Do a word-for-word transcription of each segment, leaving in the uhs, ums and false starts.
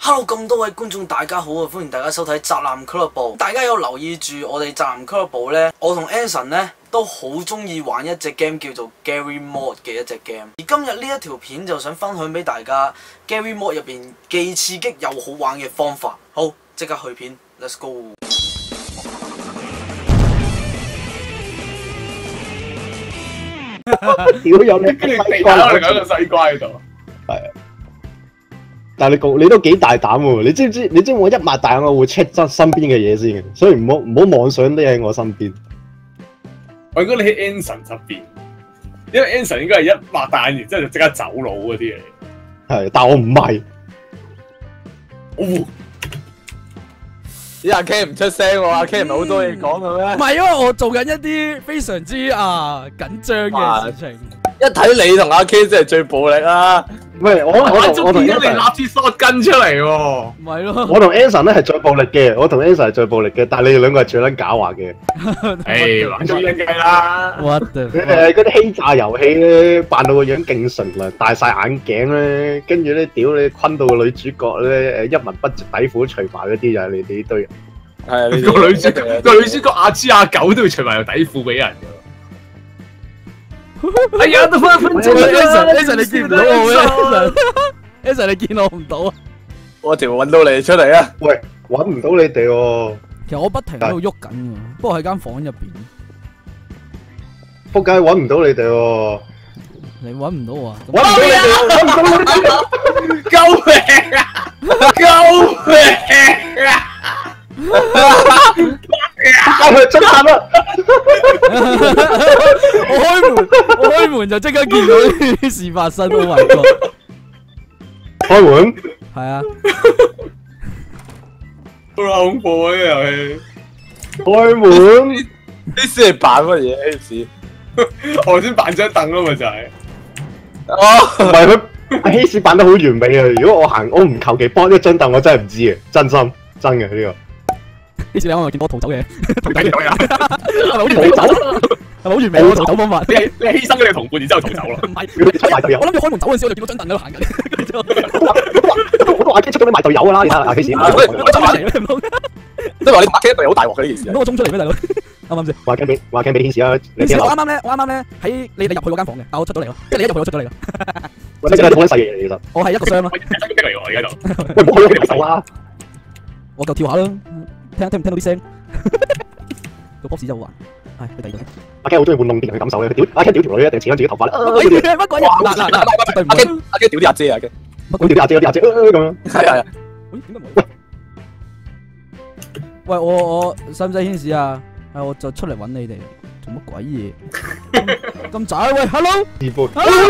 Hello， 咁多位觀眾大家好啊！歡迎大家收睇宅男俱樂部。大家有留意住我哋宅男俱樂部呢？我同 Anson 呢都好中意玩一隻 game 叫做 Gary Mod 嘅一隻 game。而今日呢一條片就想分享俾大家 Gary Mod 入邊既刺激又好玩嘅方法。好，即刻去片 ，Let's go！ 屌有你跟住地下我哋搞個西瓜喺度， 係啊！但係你講你都幾大膽喎！你知唔知？你知唔知我一擘大眼我會 check 真身邊嘅嘢先，所以唔好唔好妄想啲喺我身邊。 我覺得你喺 Anson 側邊，因為 Anson 應該係一擘大眼，然之後就即刻走佬嗰啲嚟。 係，但我唔係。 哦， 咦阿 Ken 唔出聲喎，阿 Ken 唔係好多嘢講嘅咩？ 唔係，因為我做緊一啲非常之啊緊張嘅事情。 一睇你同阿 Ken 真係最暴力啦！ 唔係我我同我同一嚟立支 shot 跟出嚟喎。 唔係咯， 我同 Anson 咧係最暴力嘅，我同 Anson 係最暴力嘅，但係你哋兩個係最撚狡猾嘅。 誒，玩咗一計啦。 What the？ 你哋係嗰啲欺詐遊戲咧，扮到個樣勁純良，戴晒眼鏡咧，跟住咧屌你昆到個女主角咧，誒一文不值底褲除埋嗰啲就係你哋呢堆人。 係個女主角個女主角阿豬阿狗都要除埋條底褲俾人。哎呀，都分分鐘 Anson，Anson 你見唔到我咩 ？Anson 你見我唔到啊！ 我條揾到你出嚟啊！ 喂，揾唔到你哋喎。 其實我不停喺度喐緊㗎，不過喺間房入邊。 仆街揾唔到你哋喎。 你揾唔到我啊？ 揾唔到你哋，揾唔到你哋。 救命啊！救命啊！ 我去偵探啦！ 我開門，我開門就即刻見到呢啲事發生。Oh my god！ 開門？ 係啊。 好恐怖啊！呢遊戲。 開門？ 呢先係扮乜嘢？呢事我先扮張凳咯，咪就係。 哦，唔係佢阿希士扮得好完美啊！如果我行，我唔求其幫一張凳，我真係唔知嘅，真心真嘅呢個。 呢次你可能見到我逃走嘅，逃睇唔到呀？ 係咪好完美？ 逃走係咪好完美？我逃走方法。 你你犧牲咗你同伴，然之後逃走咯。 唔係， 出賣隊友。 我諗住開門走嗰陣時，我就見到張凳喺度行緊。 我都話阿 K 出咗你賣隊友㗎啦，你睇下阿 K 士。 我衝出嚟咧，唔通？ 即係話你阿 Ken 隊好大鑊嘅呢件事。 唔通我衝出嚟咩大佬？啱唔啱先？ 話 Ken 俾話 Ken 俾天使啊！你我啱啱咧，我啱啱咧喺你哋入去嗰間房嘅，但我出咗嚟咯，即係你一入去我出咗嚟咯。 喂，你真係好撚細嘢嚟，其實。 我係一個箱咯。 喂，真係逼嚟喎！而家度。 喂，唔好去佢手啦！ 我夠跳下啦，聽聽唔聽到啲聲？個 boss 就好玩，係去第二度。 阿 Ken 好中意玩弄別人嘅感受咧，佢屌阿 Ken 屌條女一定剪咗自己頭髮咧。 乜鬼嘢？乜鬼嘢？嗱嗱嗱，絕對唔阿會。 Ken 阿 Ken 屌啲阿姐啊 Ken， 乜屌啲阿姐嗰啲阿姐咁樣。 係係。 喂，點解冇？喂，我我使唔使顯示啊？係我就出嚟揾你哋，做乜鬼嘢？咁渣喂 ，hello。 二杯。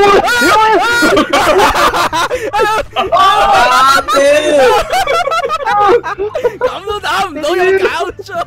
啊屌！ 咁都打唔到，有搞錯？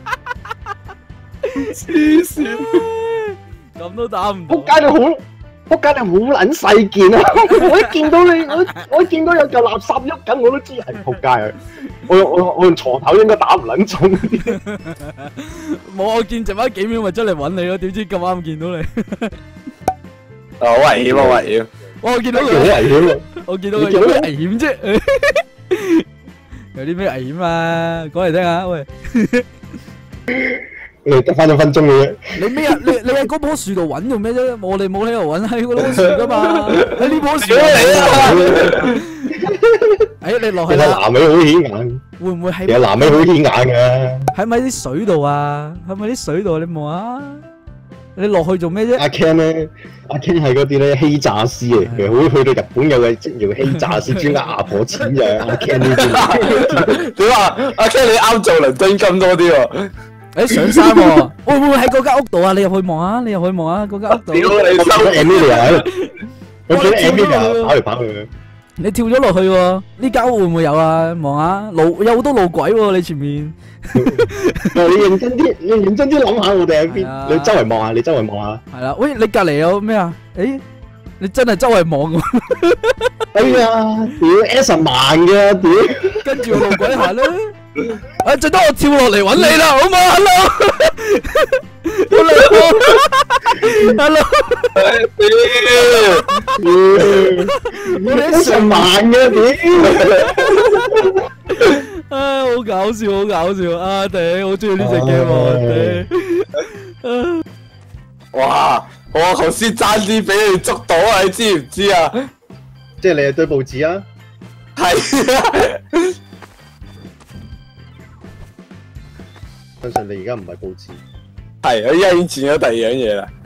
黐線！咁都打唔到。 仆街你好，仆街你好撚細件啊！我一見到你，我我一見到有嚿垃圾喐緊，我都知係仆街啊！我我我用床頭應該打唔撚中。 冇，我見剩翻幾秒咪出嚟揾你咯，點知咁啱見到你。 好危險啊！危險！ 我見到好佢， 危險啊！ 我見到佢有咩危險啫？有啲咩危險啊？講嚟聽下，喂。 你得翻一分鐘嘅啫。 你咩啊？你你喺嗰棵樹度揾做咩啫？我哋冇理由揾喺嗰棵樹噶嘛？喺呢棵樹嚟啊！誒，你落去其實啦。 南美好顯眼， 會唔會喺？ 其實南美好顯眼嘅。 喺咪啲水度啊？喺咪啲水度？你望下。你落去做咩啫？ 阿 Ken 咧，阿 Ken 係嗰啲咧欺詐師嚟嘅，好似去到日本有嘅職業欺詐師，專呃阿婆錢嘅。阿 Ken 呢啲點啊？阿 Ken 你啱做倫敦金多啲喎。 誒，上山喎，會唔會喺嗰間屋度啊？你入去望下，你入去望下嗰間屋度。 屌你我見到收 Emilia 喺度，我見到 Emilia 跑嚟跑去。 你跳咗落去喎，呢間屋會唔會有啊？望下路有好多路軌喎，你前面。 你認真啲，你認真啲諗下我哋喺邊？你周圍望下，你周圍望下。 係啦，喂，你隔籬有咩啊？誒，你真係周圍望喎。 哎呀，屌 Anson 慢嘅，屌。 跟住個路軌行啦。誒，最多我跳落嚟揾你啦，好嘛 ？Hello，Hello， 屌，我哋 Anson 慢嘅，屌。 搞笑，好搞笑啊！頂，好中意呢隻 game 喎，頂。 哇！我頭先爭啲俾你捉到啊！你知唔知啊？ 即係你係對報紙啊？ 係啊！ 相信你而家唔係報紙。 係，我依家已經轉咗第二樣嘢啦。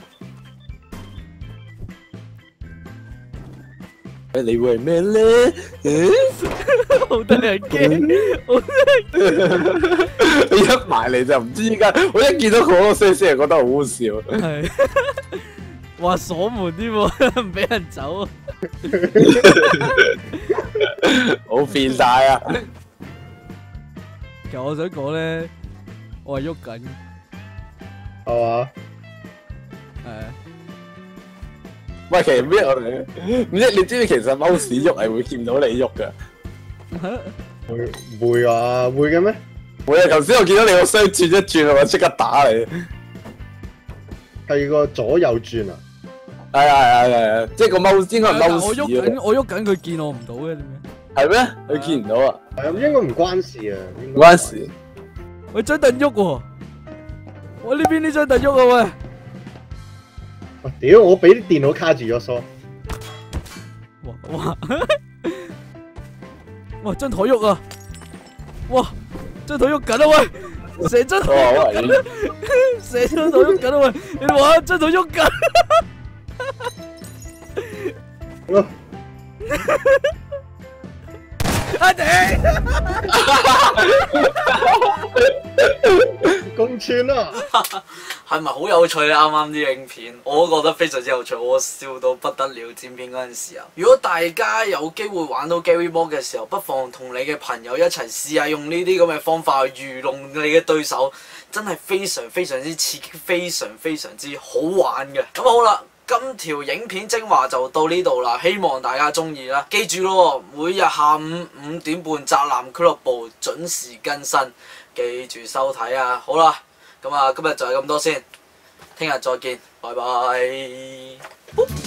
你會係咩咧？ 好得人驚，好一埋嚟就唔知點解，我一見到嗰個聲聲就覺得好好笑。 係，話鎖門添喎，唔俾人走啊！ 好變態啊！ 其實我想講咧，我係喐緊， 係嘛？ 係啊。 喂，其實咩我哋唔知你知唔知其實貓屎喐係會見到你喐噶？ 會唔會啊？會嘅咩？ 會啊！頭先我見到你個雙轉一轉，我即刻打你。 係個左右轉啊？ 係啊係啊係啊！即係個貓應該係貓我屎喐緊，我喐緊，佢見我唔到嘅點解？ 係咩？佢見唔到啊？ 係啊，應該唔關事啊。 唔關事。 喂，張凳喐喎！我呢邊呢張凳喐啊喂！ 喂，屌！我俾啲電腦卡住咗梳。 哇哇！哇，張台喐啊！哇，張台喐緊啊喂！成張台， 哇！好危險。 成張台喐緊啊喂！你哋話張台喐緊？阿頂！ 咁串啊！ 係咪好有趣咧？啱啱啲影片，我都覺得非常之有趣，我笑到不得了。剪片嗰陣時候，如果大家有機會玩到 Garry Mod 嘅時候，不妨同你嘅朋友一齊試下用呢啲咁嘅方法去愚弄你嘅對手，真係非常非常之刺激，非常非常之好玩嘅。咁好啦。今條影片精華就到呢度啦，希望大家中意啦。記住咯，每日下午五點半宅男俱樂部準時更新，記住收睇啊！好啦，咁啊今日就係咁多先，聽日再見，拜拜。